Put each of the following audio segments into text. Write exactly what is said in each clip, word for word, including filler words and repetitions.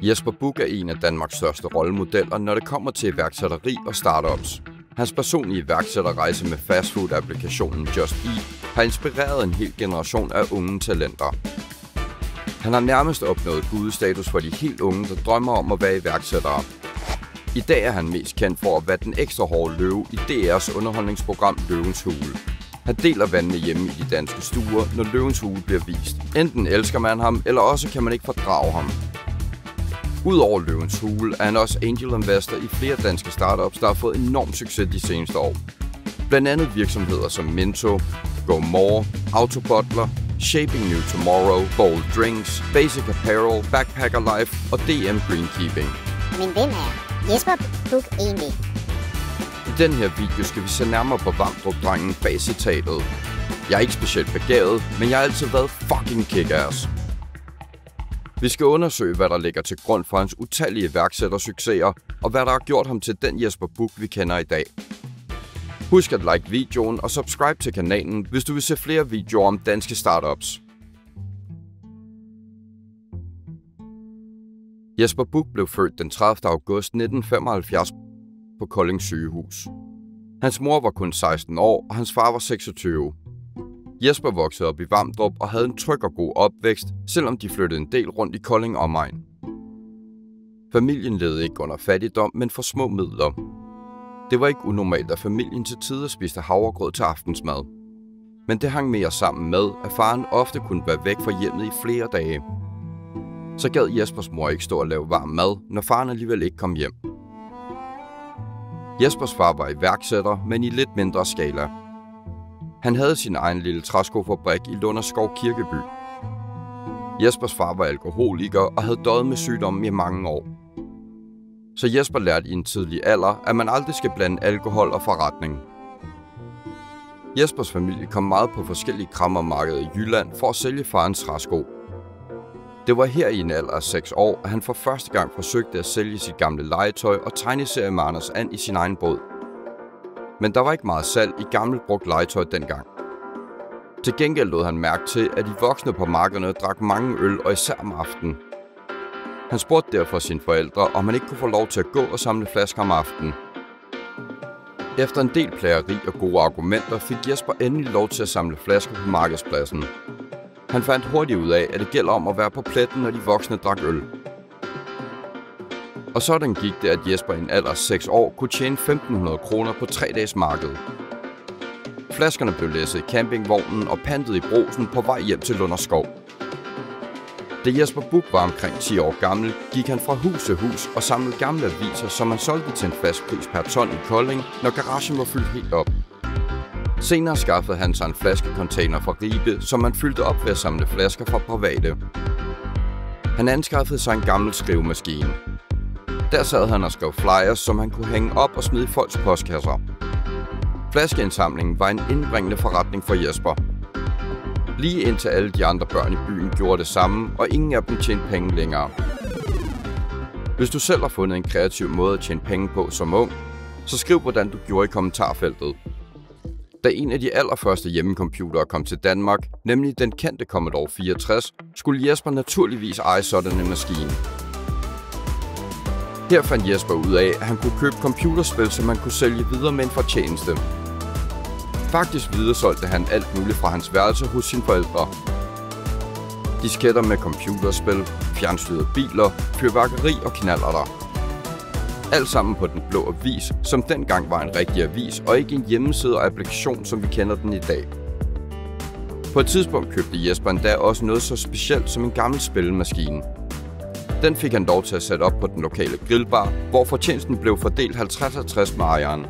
Jesper Buch er en af Danmarks største rollemodeller, når det kommer til iværksætteri og startups. Hans personlige iværksætterrejse med fastfood-applikationen Just Eat har inspireret en hel generation af unge talenter. Han har nærmest opnået gudestatus for de helt unge, der drømmer om at være iværksættere. I dag er han mest kendt for at være den ekstra hårde løve i D R's underholdningsprogram Løvens Hule. Han deler vandene hjemme i de danske stuer, når Løvens Hule bliver vist. Enten elsker man ham, eller også kan man ikke fordrage ham. Udover Løvens Hule er han også angel investor i flere danske startups, der har fået enorm succes de seneste år. Blandt andet virksomheder som Minto, GoMore, Autobottler, Shaping New Tomorrow, Bold Drinks, Basic Apparel, Backpacker Life og D M Greenkeeping. Men hvem er Jesper Buch egentlig? I den her video skal vi se nærmere på Vamdrup-drengen bag citatet. Jeg er ikke specielt begavet, men jeg har altid været fucking kick-ass. Vi skal undersøge, hvad der ligger til grund for hans utallige iværksættersucceser, og hvad der har gjort ham til den Jesper Buch, vi kender i dag. Husk at like videoen og subscribe til kanalen, hvis du vil se flere videoer om danske startups. Jesper Buch blev født den tredivte august nitten femoghalvfjerds på Kolding Sygehus. Hans mor var kun seksten år, og hans far var seksogtyve. Jesper voksede op i Vamdrup og havde en tryg og god opvækst, selvom de flyttede en del rundt i Kolding omegn. Familien levede ikke under fattigdom, men for små midler. Det var ikke unormalt, at familien til tider spiste havregrød til aftensmad. Men det hang mere sammen med, at faren ofte kunne være væk fra hjemmet i flere dage. Så gad Jespers mor ikke stå og lave varm mad, når faren alligevel ikke kom hjem. Jespers far var iværksætter, men i lidt mindre skala. Han havde sin egen lille træskofabrik i Lunderskov Kirkeby. Jespers far var alkoholiker og havde døjet med sygdommen i mange år. Så Jesper lærte i en tidlig alder, at man aldrig skal blande alkohol og forretning. Jespers familie kom meget på forskellige krammermarkeder i Jylland for at sælge farens træsko. Det var her i en alder af seks år, at han for første gang forsøgte at sælge sit gamle legetøj og tegneserie med Anders And i sin egen båd. Men der var ikke meget salg i gammelt brugt legetøj dengang. Til gengæld lod han mærke til, at de voksne på markederne drak mange øl, og især om aftenen. Han spurgte derfor sine forældre, om han ikke kunne få lov til at gå og samle flasker om aftenen. Efter en del plageri og gode argumenter fik Jesper endelig lov til at samle flasker på markedspladsen. Han fandt hurtigt ud af, at det gælder om at være på pletten, når de voksne drak øl. Og sådan gik det, at Jesper i en alder af seks år kunne tjene femten hundrede kroner på tre dages marked. Flaskerne blev læsset i campingvognen og pantet i Brugsen på vej hjem til Lunderskov. Da Jesper Buch var omkring ti år gammel, gik han fra hus til hus og samlede gamle aviser, som man solgte til en fast pris per ton i Kolding, når garagen var fyldt helt op. Senere skaffede han sig en flaskecontainer fra Ribe, som man fyldte op ved at samle flasker fra private. Han anskaffede sig en gammel skrivemaskine. Der sad han og skrev flyers, som han kunne hænge op og smide i folks postkasser. Flaskeindsamlingen var en indbringende forretning for Jesper. Lige indtil alle de andre børn i byen gjorde det samme, og ingen af dem tjente penge længere. Hvis du selv har fundet en kreativ måde at tjene penge på som ung, så skriv hvordan du gjorde i kommentarfeltet. Da en af de allerførste hjemmecomputere kom til Danmark, nemlig den kendte Commodore fireogtres, skulle Jesper naturligvis eje sådan en maskine. Her fandt Jesper ud af, at han kunne købe computerspil, som man kunne sælge videre med en fortjeneste. Faktisk videresolgte han alt muligt fra hans værelse hos sine forældre. Disketter med computerspil, fjernstyrede biler, fyrværkeri og knallerter. Alt sammen på Den Blå Avis, som dengang var en rigtig avis og ikke en hjemmeside og applikation, som vi kender den i dag. På et tidspunkt købte Jesper endda også noget så specielt som en gammel spillemaskine. Den fik han lov til at sætte op på den lokale grillbar, hvor fortjenesten blev fordelt halvtreds halvtreds med ejeren.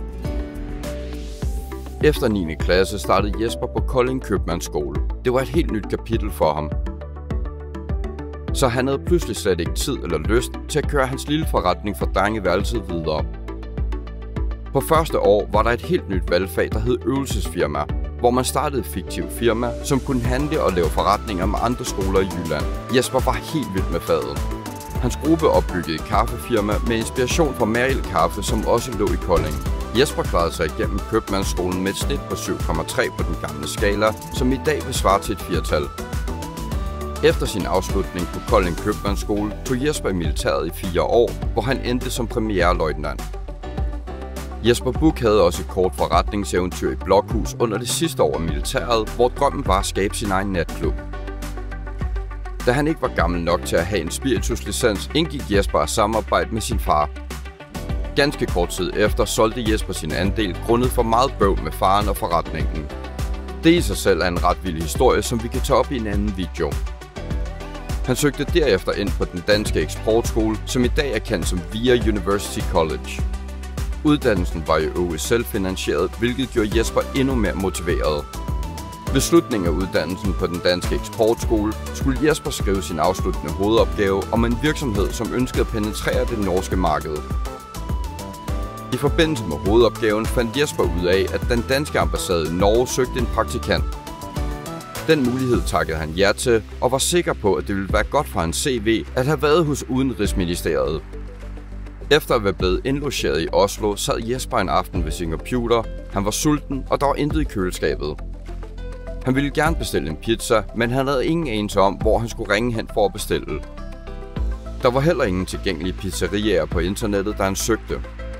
Efter niende klasse startede Jesper på Kolding Købmandsskole. Det var et helt nyt kapitel for ham. Så han havde pludselig slet ikke tid eller lyst til at køre hans lille forretning fra drengeværelset videre. På første år var der et helt nyt valgfag, der hed øvelsesfirma, hvor man startede et fiktivt firma, som kunne handle og lave forretninger med andre skoler i Jylland. Jesper var helt vild med faget. Hans gruppe opbyggede et kaffefirma med inspiration fra Mariel Kaffe, som også lå i Kolding. Jesper klarede sig igennem købmandsskolen med et snit på syv komma tre på den gamle skala, som i dag vil svare til et firtal. Efter sin afslutning på Kolding Købmandsskole tog Jesper i militæret i fire år, hvor han endte som premierløjtnant. Jesper Buch havde også et kort forretningseventyr i Blokhus under det sidste år af militæret, hvor drømmen var at skabe sin egen natklub. Da han ikke var gammel nok til at have en spirituslicens, indgik Jesper at samarbejde med sin far. Ganske kort tid efter solgte Jesper sin andel grundet for meget bøvl med faren og forretningen. Det i sig selv er en ret vild historie, som vi kan tage op i en anden video. Han søgte derefter ind på den danske eksportskole, som i dag er kendt som VIA University College. Uddannelsen var i øvrigt selvfinansieret, hvilket gjorde Jesper endnu mere motiveret. Ved slutningen af uddannelsen på den danske eksportskole skulle Jesper skrive sin afsluttende hovedopgave om en virksomhed, som ønskede at penetrere det norske marked. I forbindelse med hovedopgaven fandt Jesper ud af, at den danske ambassade i Norge søgte en praktikant. Den mulighed takkede han ja til, og var sikker på, at det ville være godt for hans C V at have været hos Udenrigsministeriet. Efter at være blevet indlogeret i Oslo, sad Jesper en aften ved sin computer. Han var sulten, og der var intet i køleskabet. Han ville gerne bestille en pizza, men han havde ingen anelse om, hvor han skulle ringe hen for at bestille. Der var heller ingen tilgængelige pizzeriaer på internettet, da han søgte.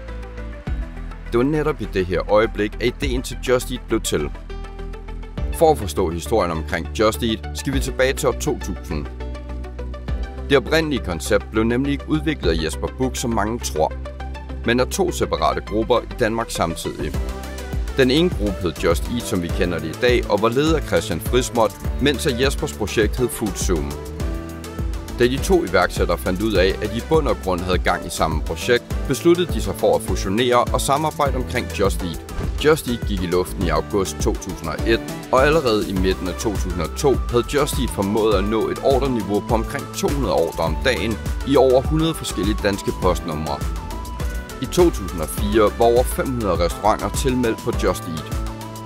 Det var netop i det her øjeblik, at ideen til Just Eat blev til. For at forstå historien omkring Just Eat, skal vi tilbage til år to tusind. Det oprindelige koncept blev nemlig ikke udviklet af Jesper Buch, som mange tror, men af to separate grupper i Danmark samtidig. Den ene gruppe hed Just Eat, som vi kender det i dag, og var ledet af Christian Frismot, mens Jespers projekt hed Foodzoom. Da de to iværksættere fandt ud af, at de i bund og grund havde gang i samme projekt, besluttede de sig for at fusionere og samarbejde omkring Just Eat. Just Eat gik i luften i august to tusind og et, og allerede i midten af to tusind og to havde Just Eat formået at nå et ordreniveau på omkring to hundrede ordrer om dagen i over hundrede forskellige danske postnumre. I to tusind og fire var over fem hundrede restauranter tilmeldt på Just Eat.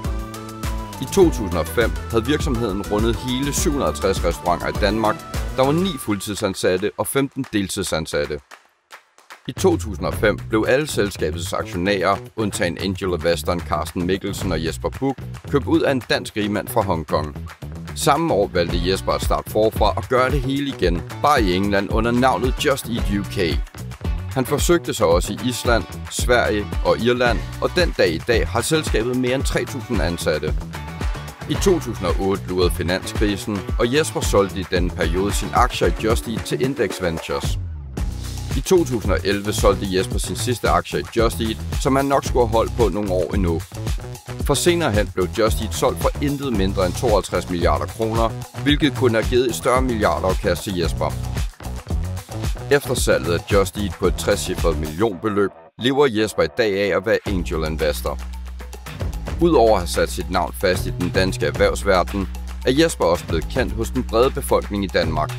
I to tusind og fem havde virksomheden rundet hele syv hundrede og tres restauranter i Danmark. Der var ni fuldtidsansatte og femten deltidsansatte. I to tusind og fem blev alle selskabets aktionærer, undtagen angel-investoren Carsten Mikkelsen og Jesper Buch, købt ud af en dansk rigmand fra Hongkong. Samme år valgte Jesper at starte forfra og gøre det hele igen, bare i England under navnet Just Eat U K. Han forsøgte sig også i Island, Sverige og Irland, og den dag i dag har selskabet mere end tre tusind ansatte. I to tusind og otte lurede finanskrisen, og Jesper solgte i denne periode sin aktier i Just Eat til Index Ventures. I to tusind og elleve solgte Jesper sin sidste aktie i Just Eat, som han nok skulle have holdt på nogle år endnu. For senere hen blev Just Eat solgt for intet mindre end tooghalvtreds milliarder kroner, hvilket kunne have givet et større milliardafkast til Jesper. Efter salget af Just Eat på et trecifret millionbeløb, lever Jesper i dag af at være angel investor. Udover at have sat sit navn fast i den danske erhvervsverden, er Jesper også blevet kendt hos den brede befolkning i Danmark.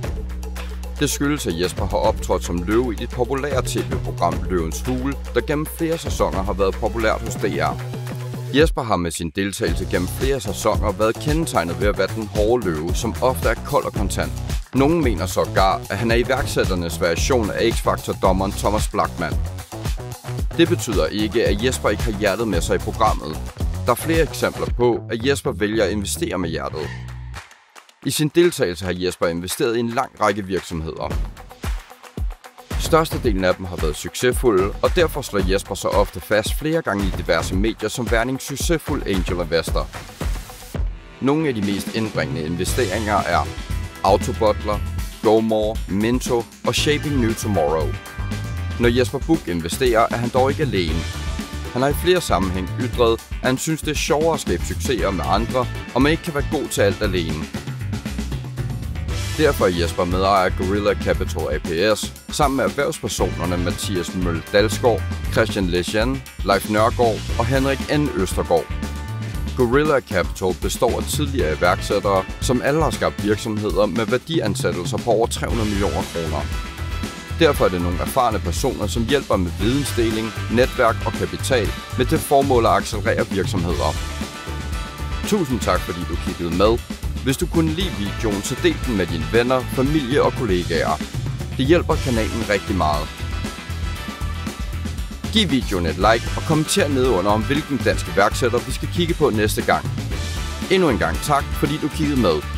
Det skyldes, at Jesper har optrådt som løve i det populære tv-program Løvens Hule, der gennem flere sæsoner har været populært hos D R. Jesper har med sin deltagelse gennem flere sæsoner været kendetegnet ved at være den hårde løve, som ofte er kold og kontant. Nogle mener sågar, at han er iværksætternes version af X-Factor-dommeren Thomas Blachman. Det betyder ikke, at Jesper ikke har hjertet med sig i programmet. Der er flere eksempler på, at Jesper vælger at investere med hjertet. I sin deltagelse har Jesper investeret i en lang række virksomheder. Størstedelen af dem har været succesfulde, og derfor slår Jesper sig ofte fast flere gange i diverse medier som værende en succesfuld angel investor. Nogle af de mest indbringende investeringer er Autobottler, GoMore, Minto og Shaping New Tomorrow. Når Jesper Buch investerer, er han dog ikke alene. Han har i flere sammenhæng ytret, at han synes, det er sjovere at skabe succeser med andre, og man ikke kan være god til alt alene. Derfor er Jesper medejer af Gorilla Capital A P S, sammen med erhvervspersonerne Mathias Mølle Dalsgaard, Christian Lejean, Leif Nørgaard og Henrik N. Østergaard. Gorilla Capital består af tidligere iværksættere, som alle har skabt virksomheder med værdiansættelser på over tre hundrede millioner kroner. Derfor er det nogle erfarne personer, som hjælper med vidensdeling, netværk og kapital med det formål at accelerere virksomheder. Tusind tak, fordi du kiggede med. Hvis du kunne lide videoen, så del den med dine venner, familie og kollegaer. Det hjælper kanalen rigtig meget. Giv videoen et like og kommenter nedenunder om hvilken dansk iværksætter vi skal kigge på næste gang. Endnu en gang tak, fordi du kiggede med.